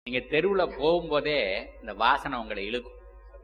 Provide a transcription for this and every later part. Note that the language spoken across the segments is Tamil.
நீங்க தெருவுல போகும்போதே இந்த வாசனை உங்களை இழுக்கும்.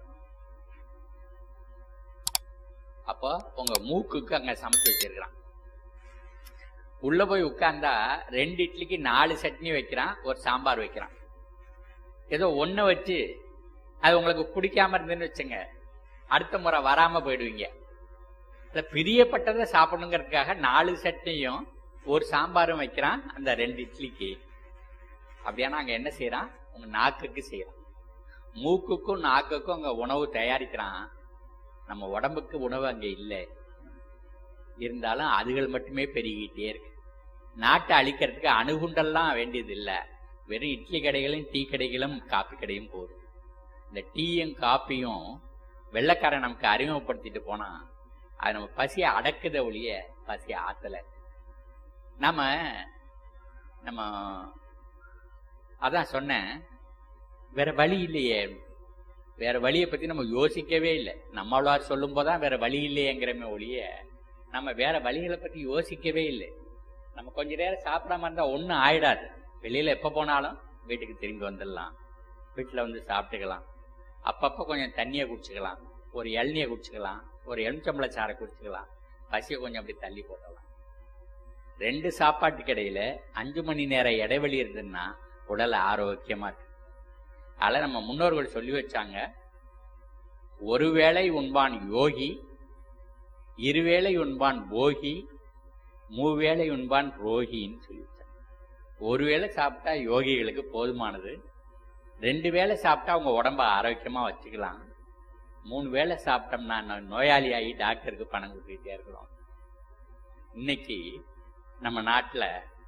அப்போ உங்க மூக்குக்கு அங்க சமைச்சு வச்சிருக்கிறான். உள்ள போய் உட்கார்ந்தா 2 இட்லிக்கு 4 சட்னி வைக்கிறான், ஒரு சாம்பார் வைக்கிறான். ஏதோ ஒண்ணு வச்சு அது உங்களுக்கு பிடிக்காம இருந்துன்னு வச்சுங்க, அடுத்த முறை வராம போயிடுவீங்க. பிரியப்பட்டதை சாப்பிடணுங்கிறதுக்காக 4 சட்னியும் ஒரு சாம்பாரும் வைக்கிறான் அந்த 2 இட்லிக்கு. அப்படியானா அங்க என்ன செய்யறான்? உங்க நாக்குக்கு செய்யறான். மூக்குக்கும் நாக்குக்கும் அங்க உணவு தயாரிக்கிறான். நம்ம உடம்புக்கு உணவு அங்க இல்லை. இருந்தாலும் அதுகள் மட்டுமே பெருகிட்டே இருக்கு. நாட்டை அழிக்கிறதுக்கு அணுகுண்டெல்லாம் வேண்டியது இல்லை. வெறும் இட்லி கடைகளும் டீ கடைகளும் காப்பி கடையும் போதும். இந்த டீயும் காப்பியும் வெள்ளைக்காரன் நமக்கு அறிமுகப்படுத்திட்டு போனா அது நம்ம பசியை அடக்குத ஒழிய பசியை ஆத்தல. நம்ம அதான் சொன்னேன், வேற வழி இல்லையே. வேற வழியை பத்தி நம்ம யோசிக்கவே இல்லை. நம்மளார் சொல்லும் போதான் வேற வழி இல்லையேங்கிறமே ஒழிய நம்ம வேற வழிகளை பத்தி யோசிக்கவே இல்லை. நம்ம கொஞ்ச நேரம் சாப்பிடாம இருந்தா ஒன்னும் ஆயிடாது. வெளியில எப்ப போனாலும் வீட்டுக்கு திரும்பி வந்துடலாம், வீட்டுல வந்து சாப்பிட்டுக்கலாம். அப்பப்ப கொஞ்சம் தண்ணியை குடிச்சுக்கலாம், ஒரு இளநியை குடிச்சுக்கலாம், ஒரு எலுமிச்சம்பழச்சாறை குடிச்சுக்கலாம். பசியை கொஞ்சம் அப்படி தள்ளி போடலாம். 2 சாப்பாட்டுக்கு இடையில 5 மணி நேரம் இடைவெளி இருந்ததுன்னா உடல் ஆரோக்கியமா இருக்கு. அதனால நம்ம முன்னோர்கள் சொல்லி வச்சாங்க, ஒருவேளை உண்பான் யோகி, இருவேளை உண்பான் போகி, மூவேளை உண்பான் ரோகின்னு சொல்லி வச்சாங்க. ஒரு வேளை சாப்பிட்டா யோகிகளுக்கு போதுமானது. 2 வேளை சாப்பிட்டா அவங்க உடம்ப ஆரோக்கியமா வச்சுக்கலாம். 3 வேளை சாப்பிட்டோம்னா நோயாளியாகி டாக்டருக்கு பணம் கொடுத்துட்டே இருக்கிறோம். இன்னைக்கு நம்ம நாட்டில்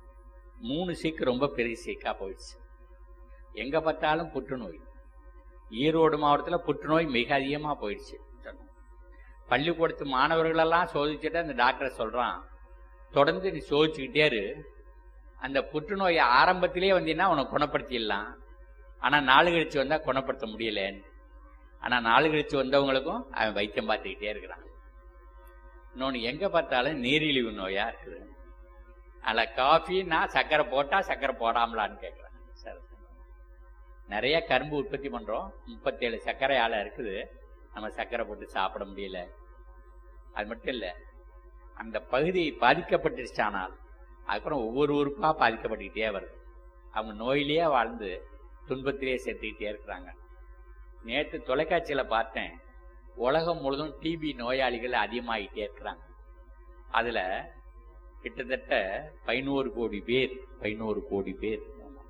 3 சீக்கு ரொம்ப பெரிய சீக்கா போயிடுச்சு. எங்க பார்த்தாலும் புற்றுநோய். ஈரோடு மாவட்டத்தில் புற்றுநோய் மிக அதிகமா போயிடுச்சு. பள்ளிக்கூடத்து மாணவர்களெல்லாம் சோதிச்சுட்டு அந்த டாக்டர் சொல்றான், தொடர்ந்து நீ சோதிச்சுக்கிட்டே இரு, அந்த புற்றுநோய் ஆரம்பத்திலே வந்தீங்கன்னா உனக்கு குணப்படுத்திடலாம். ஆனா 4 கழிச்சு வந்தா குணப்படுத்த முடியலன்னு. ஆனா 4 கழிச்சு வந்தவங்களுக்கும் அவன் வைத்தியம் பார்த்துக்கிட்டே இருக்கிறான். இன்னொன்னு எங்க பார்த்தாலும் நீரிழிவு நோயா இருக்குது. அதில் காஃபின்னா சர்க்கரை போட்டா சர்க்கரை போடாமலான்னு கேட்குறாங்க. சரி, நிறைய கரும்பு உற்பத்தி பண்றோம், 37 சர்க்கரை ஆலை இருக்குது, நம்ம சர்க்கரை போட்டு சாப்பிட முடியல. அது மட்டும் இல்லை, அந்த பகுதி பாதிக்கப்பட்டுருச்சானால் அதுக்கப்புறம் ஒவ்வொரு உறுப்பா பாதிக்கப்பட்டுக்கிட்டே வருது. அவங்க நோயிலேயே வாழ்ந்து துன்பத்திலேயே செத்துக்கிட்டே இருக்கிறாங்க. நேற்று தொலைக்காட்சியில பார்த்தேன், உலகம் முழுதும் டிபி நோயாளிகள் அதிகமாகிட்டே இருக்கிறாங்க. அதுல கிட்டத்தட்ட 11 கோடி பேர், 11 கோடி பேர்,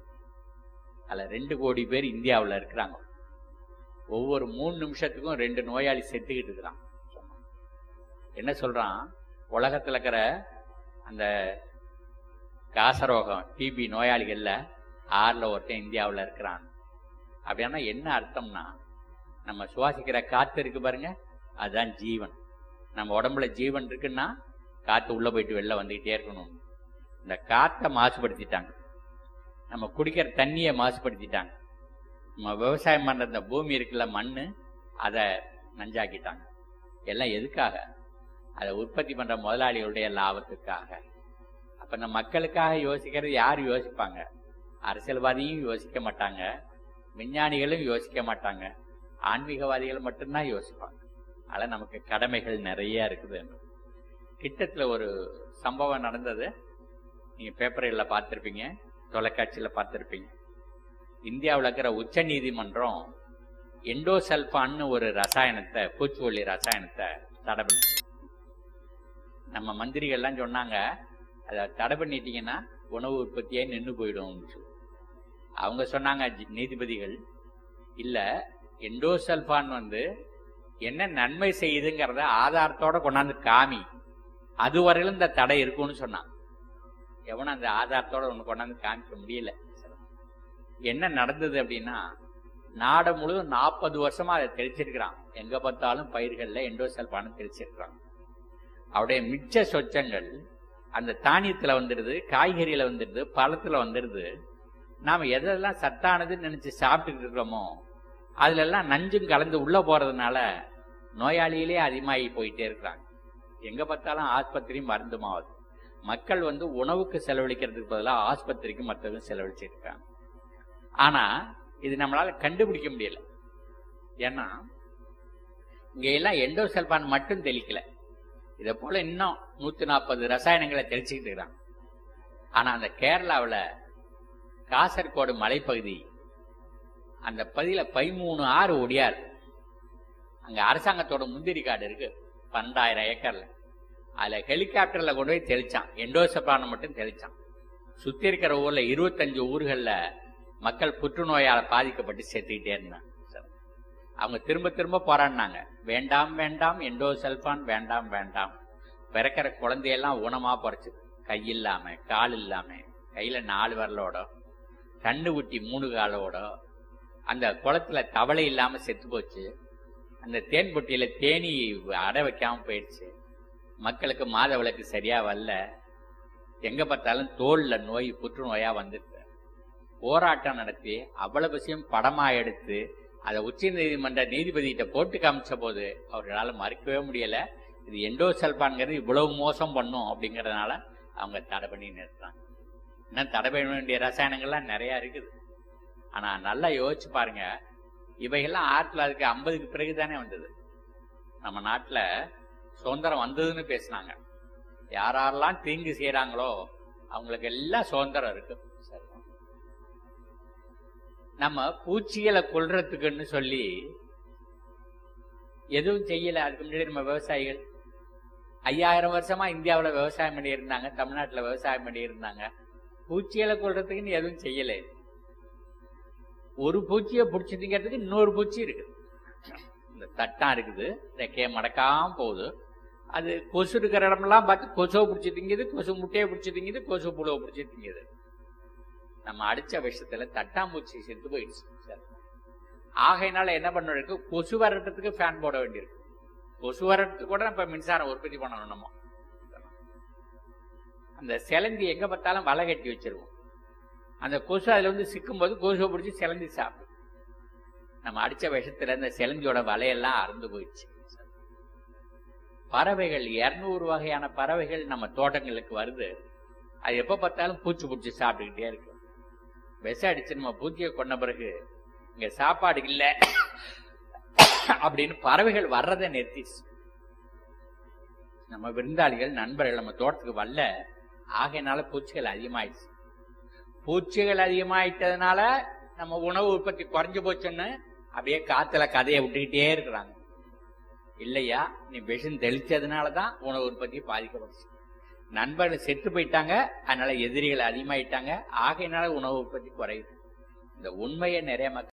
அதுல 2 கோடி பேர் இந்தியாவில் இருக்கிறாங்க. ஒவ்வொரு 3 நிமிஷத்துக்கும் 2 நோயாளி செத்துக்கிட்டு இருக்கிறான். என்ன சொல்றான், உலகத்துல இருக்கிற அந்த காசரோகம் டிபி நோயாளிகள்ல 6ல் ஒருத்தன் இந்தியாவில் இருக்கிறான். அப்படின்னா என்ன அர்த்தம்னா, நம்ம சுவாசிக்கிற காத்து இருக்கு பாருங்க, அதுதான் ஜீவன். நம்ம உடம்புல ஜீவன் இருக்குன்னா காத்து உள்ள போயிட்டு வெளில வந்துகிட்டே இருக்கணும். இந்த காற்றை மாசுபடுத்திட்டாங்க, நம்ம குடிக்கிற தண்ணியை மாசுபடுத்திட்டாங்க, நம்ம விவசாயம் பண்ற இந்த பூமி இருக்குல்ல மண்ணு, அதை நஞ்சாக்கிட்டாங்க. எல்லாம் எதுக்காக? அதை உற்பத்தி பண்ற முதலாளிகளுடைய லாபத்துக்காக. அப்ப இந்த மக்களுக்காக யோசிக்கிறது யார் யோசிப்பாங்க? அரசியல்வாதியும் யோசிக்க மாட்டாங்க, விஞ்ஞானிகளும் யோசிக்க மாட்டாங்க, ஆன்மீகவாதிகள் மட்டும்தான் யோசிப்பாங்க. அதனால நமக்கு கடமைகள் நிறைய இருக்குது. கிட்டத்தில் ஒரு சம்பவம் நடந்தது, நீங்க பேப்பர்களில் பார்த்துருப்பீங்க, தொலைக்காட்சியில் பார்த்துருப்பீங்க. இந்தியாவில் இருக்கிற உச்ச நீதிமன்றம் எண்டோசல்ஃபான்னு ஒரு ரசாயனத்தை, பூச்சிக்கொல்லி ரசாயனத்தை தடை பண்ணிச்சு. நம்ம மந்திரிகள்லாம் சொன்னாங்க, அதை தடை பண்ணிட்டீங்கன்னா உணவு உற்பத்தியே நின்று போயிடும். அவங்க சொன்னாங்க, நீதிபதிகள், இல்ல எண்டோசல்ஃபான் என்ன நன்மை செய்யுதுங்கிறத ஆதாரத்தோட கொண்டாந்து காமி, அதுவரையிலும் இந்த தடை இருக்கும்னு சொன்னான். எவனும் அந்த ஆதாரத்தோட ஒன்று கொண்டாந்து காமிக்க முடியல. என்ன நடந்தது அப்படின்னா, நாடு முழுவதும் 40 வருஷமா அதை தெளிச்சிருக்கிறான். எங்க பார்த்தாலும் பயிர்கள்ல எண்டோசல்ஃபான் தெளிச்சிருக்கிறான். அவருடைய மிச்ச சொச்சங்கள் அந்த தானியத்துல வந்துடுது, காய்கறியில வந்துடுது, பழத்துல வந்துடுது. நாம எதெல்லாம் சத்தானதுன்னு நினைச்சு சாப்பிட்டுட்டு இருக்கிறோமோ அதுல எல்லாம் நஞ்சும் கலந்து உள்ள போறதுனால நோயாளிகளே அதிகமாகி போயிட்டே இருக்கிறாங்க. எங்க பார்த்தாலும் ஆஸ்பத்திரியும் மருந்துமாவது. மக்கள் உணவுக்கு செலவழிக்கிறதுக்கு பதிலாக ஆஸ்பத்திரிக்கு மற்றதும் செலவழிச்சிருக்காங்க. ஆனா இது நம்மளால கண்டுபிடிக்க முடியல. ஏன்னா இங்க எல்லாம் எண்டோசல்பான் மட்டும் தெளிக்கல, இதை போல இன்னும் 140 ரசாயனங்களை தெளிச்சுக்கிட்டு இருக்கிறான். ஆனா அந்த கேரளாவில் காசர்கோடு மலைப்பகுதி, அந்த பகுதியில் 13 ஆறு ஒடியார். அங்க அரசாங்கத்தோட முந்திரி காடு இருக்கு 12,000 ஏக்கர்ல. அதுல ஹெலிகாப்டர்ல கொண்டு போய் தெளிச்சான், எண்டோசல்பான் மட்டும் தெளிச்சான். சுத்தி இருக்கிற ஊர்ல 25 ஊர்கள்ல மக்கள் புற்றுநோயால பாதிக்கப்பட்டு செத்துக்கிட்டே இருந்தாங்க. அவங்க திரும்ப திரும்ப போராடினாங்க, வேண்டாம் வேண்டாம் எண்டோசல்பான் வேண்டாம் வேண்டாம். பிறக்கிற குழந்தையெல்லாம் ஊனமா போறச்சுது, கை இல்லாம கால் இல்லாம, கையில 4 விரலோட, கண்ணு குட்டி 3 காலோட, அந்த குளத்துல தவளை இல்லாம செத்து போச்சு. அந்த தேன் பொட்டியில தேனி அடை வைக்காம போயிடுச்சு. மக்களுக்கு மாத விளக்கு சரியா வரல, எங்க பார்த்தாலும் தோல்ல நோய், புற்றுநோயா வந்துருக்கு. போராட்டம் நடத்தி அவ்வளவு விஷயம் படமா எடுத்து அதை உச்ச நீதிமன்ற நீதிபதிகிட்ட போட்டு காமிச்ச போது அவர்களால் மறுக்கவே முடியல. இது எண்டோசல்பான்ங்கிறது இவ்வளவு மோசம் பண்ணும் அப்படிங்கறதுனால அவங்க தடை பண்ணி நிறுத்துறாங்க. இன்னும் தடை பண்ண வேண்டிய ரசாயனங்கள்லாம் நிறைய இருக்குது. ஆனா நல்லா யோசிச்சு பாருங்க, இவைகள்லாம் 1950க்கு பிறகுதானே வந்தது. நம்ம நாட்டுல சுதந்திரம் வந்ததுன்னு பேசினாங்க. யாரெல்லாம் தீங்கு செய்யறாங்களோ அவங்களுக்கு எல்லாம் சுதந்திரம் இருக்கு. நம்ம பூச்சிகளை கொல்றதுக்குன்னு சொல்லி எதுவும் செய்யல. அதுக்கு முன்னாடி நம்ம விவசாயிகள் 5000 வருஷமா இந்தியாவில் விவசாயம் பண்ணி இருந்தாங்க, தமிழ்நாட்டில் விவசாயம் பண்ணி இருந்தாங்க. பூச்சிகளை கொல்றதுக்குன்னு எதுவும் செய்யல. ஒரு பூச்சியை பிடிச்சி திங்கிறதுக்கு இன்னொரு பூச்சி இருக்குது. இந்த தட்டான் இருக்குது, ரெக்கையை மடக்காம போகுது. அது கொசு இருக்கிற இடமெல்லாம் பார்த்து கொசுவை பிடிச்சி திங்குது, கொசு முட்டையை பிடிச்சி திங்குது, கொசு புழுவை பிடிச்சி திங்குது. நம்ம அடிச்ச விஷயத்துல தட்டாம்பூச்சி செத்து போயிடுச்சு. ஆகையினால என்ன பண்ண, கொசு வரட்டுறதுக்கு ஃபேன் போட வேண்டியிருக்கு. கொசு வரட்டுக்கு கூட இப்ப மின்சாரம் உற்பத்தி பண்ணணும். நம்ம அந்த சிலந்தி எங்க பார்த்தாலும் வலை கட்டி வச்சிருவோம். அந்த கொசு அதுல வந்து சிக்கும் போது கொசுவை பிடிச்சி சிலந்தி சாப்பிடும். நம்ம அடிச்ச விஷயத்துல இந்த சிலந்தியோட வலையெல்லாம் அறுந்து போயிடுச்சு. பறவைகள் 200 வகையான பறவைகள் நம்ம தோட்டங்களுக்கு வருது. அது எப்ப பார்த்தாலும் பூச்சி பிடிச்சி சாப்பிட்டுக்கிட்டே இருக்கு. விஷம் அடிச்சு நம்ம பூச்சியை கொண்ட பிறகு இங்க சாப்பாடு இல்லை அப்படின்னு பறவைகள் வர்றதை நிறுத்திச்சு. நம்ம விருந்தாளிகள் நண்பர்கள் நம்ம தோட்டத்துக்கு வரல. ஆகையினால பூச்சிகள் அதிகமாயிடுச்சு. பூச்சிகள் அதிகமாயிட்டதுனால நம்ம உணவு உற்பத்தி குறைஞ்சு போச்சுன்னு அப்படியே காத்துல கதையை விட்டுக்கிட்டே இருக்கிறாங்க. இல்லையா, நீ விஷம் தெளிச்சதுனாலதான் உணவு உற்பத்தி பாதிக்கப்பட்டுச்சு. நண்பர்கள் செத்து போயிட்டாங்க, அதனால எதிரிகள் அதிகமாயிட்டாங்க. ஆகையினால உணவு உற்பத்தி குறையுது. இந்த உண்மையை நிறைய மக்கள்